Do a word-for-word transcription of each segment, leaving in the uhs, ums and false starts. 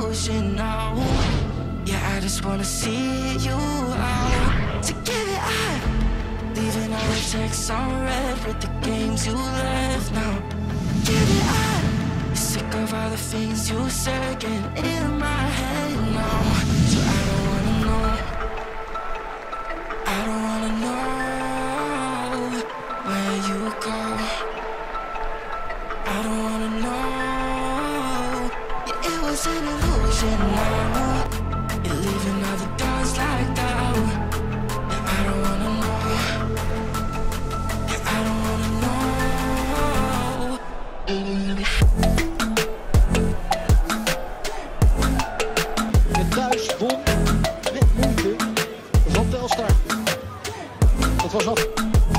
illusion now. Yeah, I just wanna see you out. To give it up, leaving all the texts on red with the games you left now. Give it up, sick of all the things you said getting in my head now. So I don't wanna know, I don't wanna know where you go. I don't wanna know. Yeah, it was an illusion now. You're leaving all the doors like that. Yeah, I don't wanna know. Yeah, I don't wanna know. En thuis won met moeite van Telstar. Dat was af.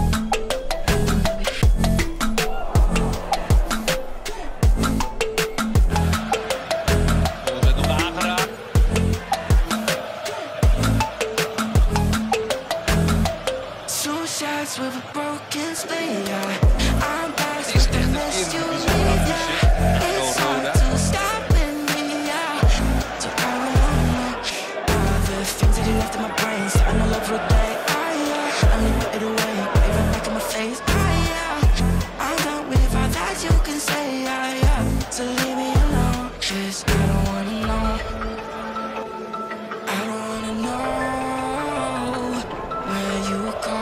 With a broken spleen, yeah. I'm back with the mess you leave, yeah. It's hard to stop in me, yeah. So I don't know all the things that you left in my brain. Starting all over again, ah, yeah. I'm gonna put it away, even back in my face, ah, yeah. I'm done with all that you can say, ah, yeah. So leave me alone, 'cause I don't wanna know. I don't wanna know where you go.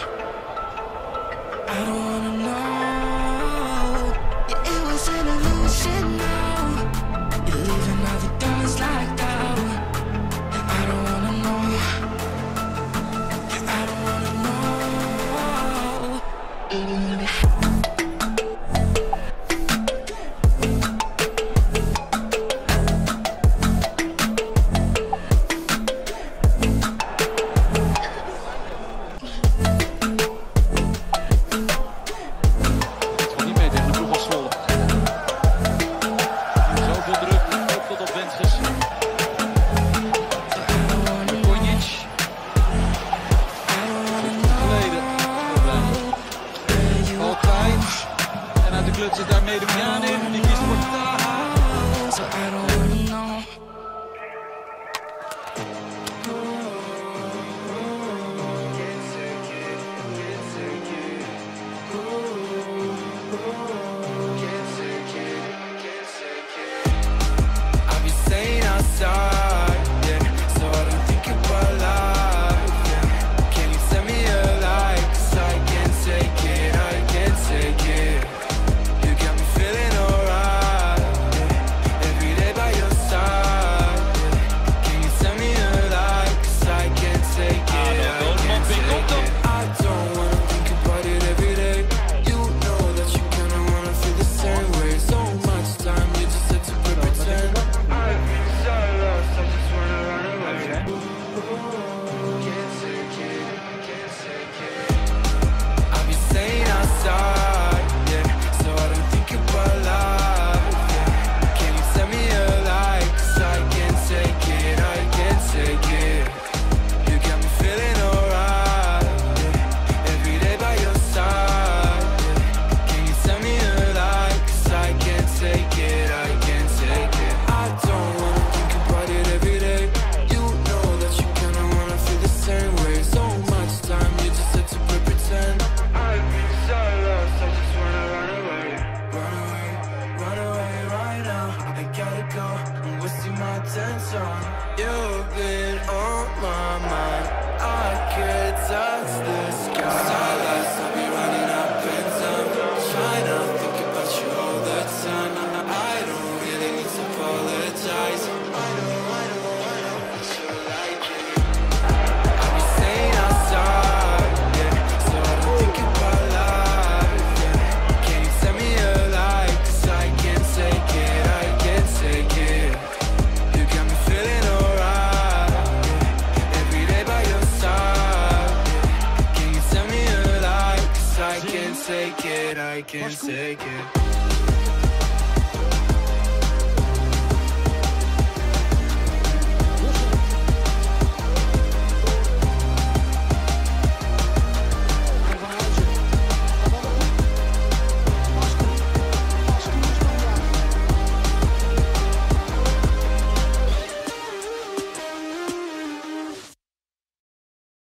I don't wanna know. Yeah, it was an illusion now. You're leaving all the doors like that. Yeah, I don't wanna know. Yeah, I don't wanna know. Mm. Zit daarmee de Miaan in, die kiest voor Taha. So I don't wanna know. I'll be staying outside, yeah, so I don't think about life, yeah. Can you send me a like, 'cause I can't take it, I can't take it. Feeling alright, yeah. Every day by your side, yeah. Can you send me a like, 'cause I can't take it, I can't take it. I don't wanna think about it every day. You know that you kinda wanna feel the same way. So much time, you just had to pretend. I've been so lost, I just wanna run away. Can't take it, can't take it. I'll be staying outside, yeah, so I don't think about life, yeah. Can you send me a like, 'cause I can't take it, I can't take it. You got me feeling alright, yeah. Every day by your side, yeah. Can you send me a like, 'cause I can't take it, I can't take it. I don't wanna think about it every day. You know that you kinda wanna feel the same way. So much time, you just had to pretend. I've been so lost, I just wanna run away. Run away, run away right now. I gotta go, I'm wasting my attention. You've been on my mind, I could touch the sky. Starlights, I'll be running up in time. Trying to think about you all the time. I don't really need to apologize. I know, I know, I know that you like it. I'll be staying outside, yeah, so I don't think about life, yeah. Can you send me a like, 'cause I can't take it, I can't take it. You got me feeling alright, yeah. Every day by your side, yeah. Can you send me a like, 'cause I can't take it, I can't take it.